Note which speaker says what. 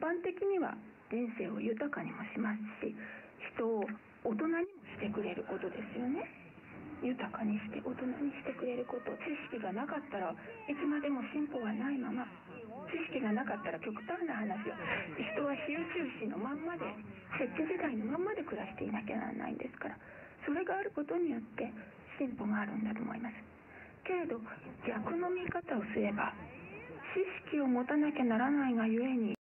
Speaker 1: 般的には人生を豊かにもしますし、人を大人にもしてくれることですよね。豊かにして大人にしてくれること。知識がなかったらいつまでも進歩がないまま、知識がなかったら極端な話を、人は比喩中心のまんまで、石器時代のまんまで暮らしていなきゃならないんですから、それがあることによって進歩があるんだと思います。けれど逆の見方をすれば、知識を持たなきゃならないがゆえに